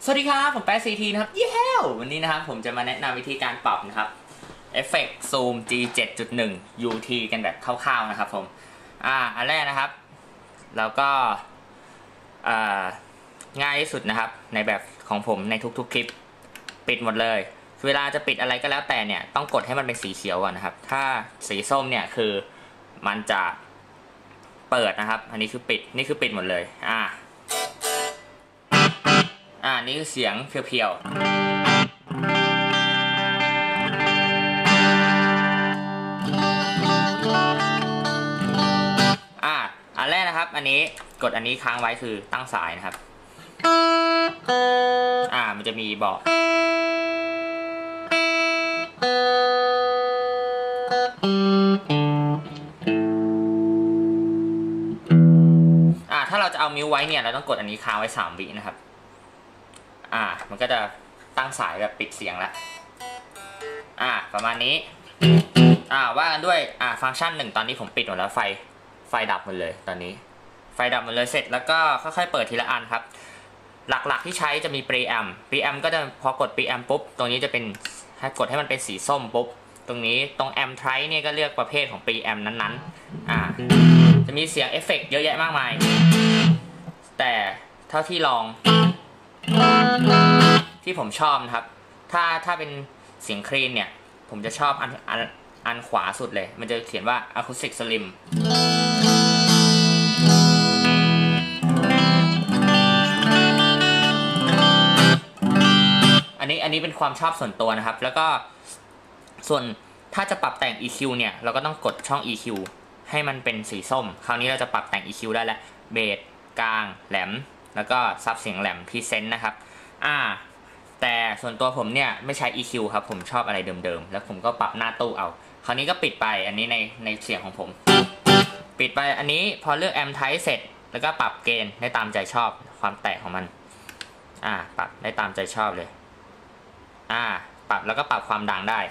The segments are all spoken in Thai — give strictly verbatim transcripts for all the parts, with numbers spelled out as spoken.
สวัสดีครับผมแป๊ะซีทีนะครับเย้วันนี้นะครับผมจะมาแนะนำวิธีการปรับนะครับเอฟเฟกต์ซูม จี เจ็ดจุดหนึ่ง ยู ที กันแบบคร่าวๆนะครับผมอ่าอันแรกนะครับแล้วก็อ่าง่ายที่สุดนะครับในแบบของผมในทุกๆคลิปปิดหมดเลยเวลาจะปิดอะไรก็แล้วแต่เนี่ยต้องกดให้มันเป็นสีเขียวก่อนนะครับถ้าสีส้มเนี่ยคือมันจะเปิดนะครับอันนี้คือปิดนี่คือปิดหมดเลยอ่าอ่านี่คือเสียงเพียวๆอ่าอันแรกนะครับอันนี้กดอันนี้ค้างไว้คือตั้งสายนะครับอ่ามันจะมีบอกอ่าถ้าเราจะเอามิวไว้เนี่ยเราต้องกดอันนี้ค้างไว้สามวินะครับอ่ามันก็จะตั้งสายแบบปิดเสียงแล้วอ่าประมาณนี้อ่าว่ากันด้วยอ่าฟังก์ชันหนึ่งตอนนี้ผมปิดหมดแล้วไฟไฟดับหมดเลยตอนนี้ไฟดับหมดเลยเสร็จแล้วก็ค่อยๆเปิดทีละอันครับหลักๆที่ใช้จะมี preamp preamp ก็จะพอกด preamp ปุ๊บตรงนี้จะเป็นให้กดให้มันเป็นสีส้มปุ๊บตรงนี้ตรง amp type เนี่ยก็เลือกประเภทของ preamp นั้นๆอ่าจะมีเสียงเอฟเฟกต์เยอะแยะมากมายแต่เท่าที่ลองที่ผมชอบนะครับถ้าถ้าเป็นเสียงคลีนเนี่ยผมจะชอบอันอันอันขวาสุดเลยมันจะเขียนว่า acoustic slim อันนี้อันนี้เป็นความชอบส่วนตัวนะครับแล้วก็ส่วนถ้าจะปรับแต่ง อี คิว เนี่ยเราก็ต้องกดช่อง อี คิว ให้มันเป็นสีส้มคราวนี้เราจะปรับแต่ง อี คิว ได้แล้วเบสกลางแหลมแล้วก็ซับเสียงแหลมพรีเซนต์นะครับอ่าแต่ส่วนตัวผมเนี่ยไม่ใช้ อี คิว ครับผมชอบอะไรเดิมๆแล้วผมก็ปรับหน้าตู้เอาคราวนี้ก็ปิดไปอันนี้ในในเสียงของผมปิดไปอันนี้พอเลือกแอมป์ไทป์เสร็จแล้วก็ปรับเกณฑ์ได้ตามใจชอบความแตกของมันอ่าปรับได้ตามใจชอบเลยอ่าปรับแล้วก็ปรับความดังได้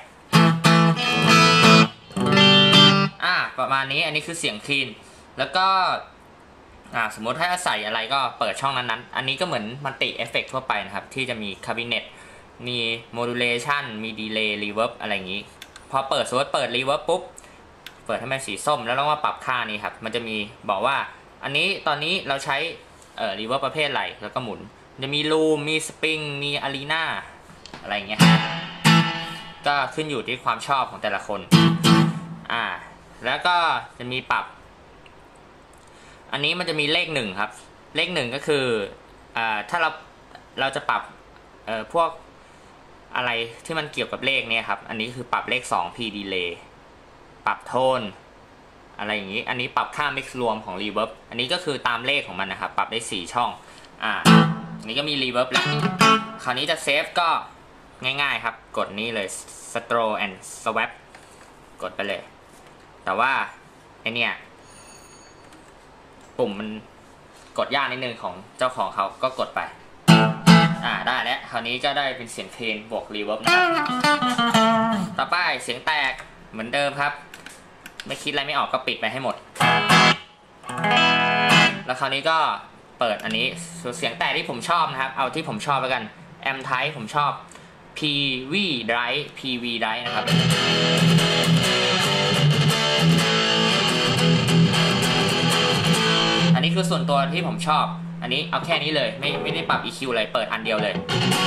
อ่าประมาณนี้อันนี้คือเสียงคลีนแล้วก็อ่าสมมติถ้าใส่อะไรก็เปิดช่องนั้นๆอันนี้ก็เหมือนมัลติเอฟเฟกต์ทั่วไปนะครับที่จะมีคาบิเนตมีโมดูเลชันมีดีเลย์รีเวิร์บอะไรอย่างนี้พอเปิดสมมติเปิดรีเวิร์บปุ๊บเปิดให้มันสีส้มแล้วเรามาปรับค่านี้ครับมันจะมีบอกว่าอันนี้ตอนนี้เราใช้เอ่อรีเวิร์บประเภทอะไรแล้วก็หมุนจะมีลูมมีสปริงมีอารีนาอะไรอย่างเงี้ยก็ขึ้นอยู่ที่ความชอบของแต่ละคนอ่าแล้วก็จะมีปรับอันนี้มันจะมีเลขหนึ่งครับเลขหนึ่งก็คืออ่าถ้าเราเราจะปรับเอ่อพวกอะไรที่มันเกี่ยวกับเลขเนี่ยครับอันนี้คือปรับเลขสอง P delay ปรับโทนอะไรอย่างนี้อันนี้ปรับค่า mix รวมของ reverb อันนี้ก็คือตามเลขของมันนะครับปรับได้สี่ช่องอ่าอันนี้ก็มี reverb แล้วคราวนี้จะเซฟก็ง่ายๆครับกดนี้เลย Stro and Swap กดไปเลยแต่ว่าไอเนี่ยปุ่มมันกดยากนิดนึงของเจ้าของเขาก็กดไปอ่าได้แล้วคราวนี้ก็ได้เป็นเสียงเพลงบวกรีเวิร์บนะครับต่อไปเสียงแตกเหมือนเดิมครับไม่คิดอะไรไม่ออกก็ปิดไปให้หมดแล้วคราวนี้ก็เปิดอันนี้เสียงแตกที่ผมชอบนะครับเอาที่ผมชอบแล้วกันแอมป์ไทป์ผมชอบ พี วี Drive พี วี Drive นะครับอันนี้คือส่วนตัวที่ผมชอบอันนี้เอาแค่นี้เลยไม่ไม่ได้ปรับ อี คิว เลยเปิดอันเดียวเลย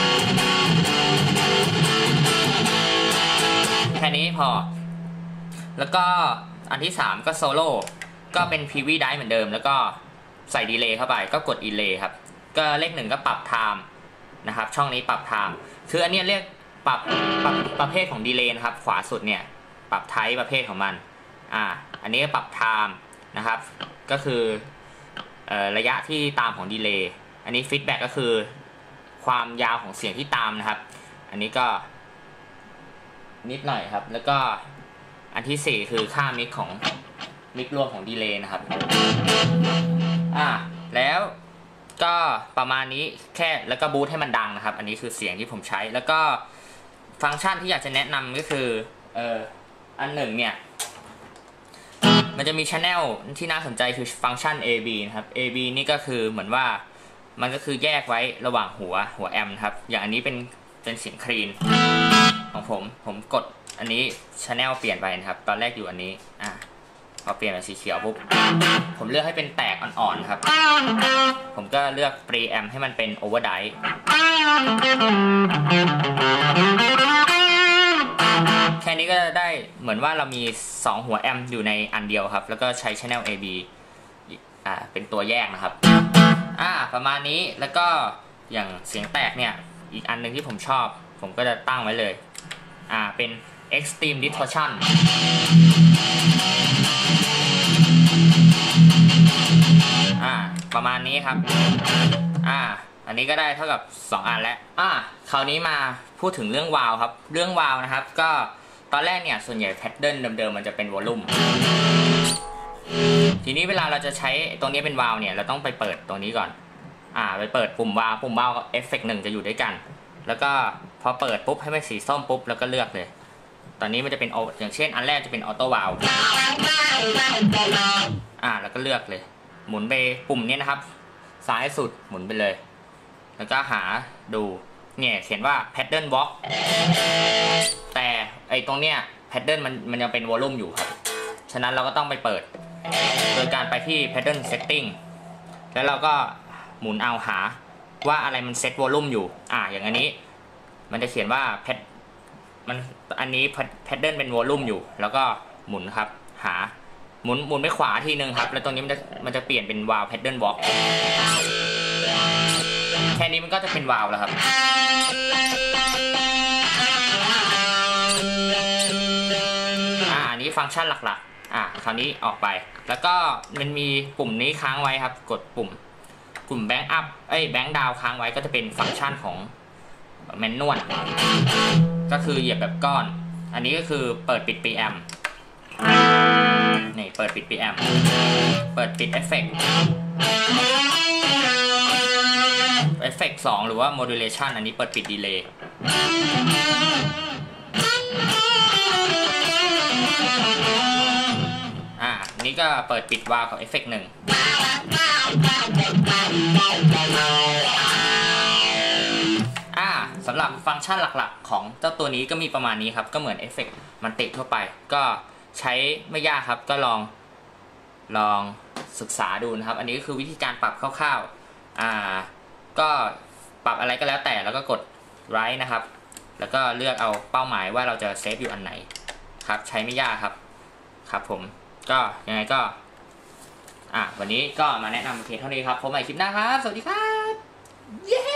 แค่นี้พอแล้วก็อันที่สามก็โซโล่ก็เป็น พี วี Drive เหมือนเดิมแล้วก็ใส่ดีเลย์เข้าไปก็กดดีเลย์ครับก็เลขหนึ่งก็ปรับไทม์นะครับช่องนี้ปรับไทม์คืออันนี้เรียกปรับปรับประเภทของดีเลย์นะครับขวาสุดเนี่ยปรับไทป์ประเภทของมันอ่าอันนี้ปรับไทม์นะครับก็คือระยะที่ตามของดีเลย์อันนี้ฟีดแบ็กก็คือความยาวของเสียงที่ตามนะครับอันนี้ก็นิดหน่อยครับแล้วก็อันที่สี่คือค่ามิกของมิกรวมของดีเลย์นะครับอ่าแล้วก็ประมาณนี้แค่แล้วก็บูทให้มันดังนะครับอันนี้คือเสียงที่ผมใช้แล้วก็ฟังก์ชันที่อยากจะแนะนำก็คือเอ่ออันหนึ่งเนี่ยมันจะมี channel ที่น่าสนใจคือฟังก์ชัน เอ บี นะครับ เอ บี นี่ก็คือเหมือนว่ามันก็คือแยกไว้ระหว่างหัวหัวแอมครับอย่างอันนี้เป็นเป็นเสียงคลีนของผมผมกดอันนี้ channel เปลี่ยนไปนะครับตอนแรกอยู่อันนี้อ่ะพอเปลี่ยนเป็นสีเขียวปุ๊บผมเลือกให้เป็นแตกอ่อนๆครับผมก็เลือก preamp ให้มันเป็น overdrive แค่นี้ก็ได้เหมือนว่าเรามีสองหัวแอมป์อยู่ในอันเดียวครับแล้วก็ใช้ channel เอ บี อ่าเป็นตัวแยกนะครับอ่าประมาณนี้แล้วก็อย่างเสียงแตกเนี่ยอีกอันหนึ่งที่ผมชอบผมก็จะตั้งไว้เลยอ่าเป็น extreme distortion อ่าประมาณนี้ครับอ่าอันนี้ก็ได้เท่ากับสองอันแล้วอ่าคราวนี้มาพูดถึงเรื่องวาล์วครับเรื่องวาล์วนะครับก็ตอนแรกเนี่ยส่วนใหญ่แพทเทิร์นเดิมๆมันจะเป็นวอลลุ่มทีนี้เวลาเราจะใช้ตรงนี้เป็นวาล์วเนี่ยเราต้องไปเปิดตรงนี้ก่อนอ่าไปเปิดปุ่มวาล์วปุ่มวาล์วกับเอฟเฟกต์หนึ่งจะอยู่ด้วยกันแล้วก็พอเปิดปุ๊บให้มันสีส้มปุ๊บแล้วก็เลือกเลยตอนนี้มันจะเป็นอย่างเช่นอันแรกจะเป็นออโต้วาล์วอ่าแล้วก็เลือกเลยหมุนไปปุ่มนี้นะครับซ้ายสุดหมุนไปเลยแล้วก็หาดูเนี่ยเขียนว่า pattern box แต่ไอตรงเนี้ย pattern มันมันยังเป็นวอลลุ่มอยู่ครับฉะนั้นเราก็ต้องไปเปิดโดยการไปที่ pattern setting แล้วเราก็หมุนเอาหาว่าอะไรมันเซตวอลลุ่มอยู่อ่าอย่างอันนี้มันจะเขียนว่า pad มันอันนี้ pattern เป็นวอลลุ่มอยู่แล้วก็หมุนครับหาหมุนหมุนไปขวาทีนึงครับแล้วตรงนี้มันจะมันจะเปลี่ยนเป็นวาล์ว pattern box แค่นี้มันก็จะเป็นวาล์วแล้วครับอ่าอันนี้ฟังก์ชันหลักๆอ่าคราวนี้ออกไปแล้วก็มันมีปุ่มนี้ค้างไว้ครับกดปุ่มปุ่มแบงค์อัพเอ้ยแบงค์ดาวค้างไว้ก็จะเป็นฟังก์ชันของแมนนวลก็คือเหยียบแบบก้อนอันนี้ก็คือเปิดปิด preamp นี่เปิดปิด preamp เปิดปิดเอฟเฟกต์เอฟเฟกต์สองหรือว่า modulation อันนี้เปิดปิด delay อ่านี่ก็เปิดปิดวาล์วกับเอฟเฟกต์หนึ่งอ่าสำหรับฟังก์ชันหลักๆของเจ้าตัวนี้ก็มีประมาณนี้ครับก็เหมือนเอฟเฟกต์มันติทั่วไปก็ใช้ไม่ยากครับก็ลองลองศึกษาดูนะครับอันนี้ก็คือวิธีการปรับคร่าวๆอ่าก็ปรับอะไรก็แล้วแต่แล้วก็กด right นะครับแล้วก็เลือกเอาเป้าหมายว่าเราจะเซฟอยู่อันไหนครับใช้ไม่ยากครับครับผมก็ยังไงก็อ่ะวันนี้ก็มาแนะนำเคสเท่านี้ครับพบใหม่คลิปหน้าครับสวัสดีครับเย้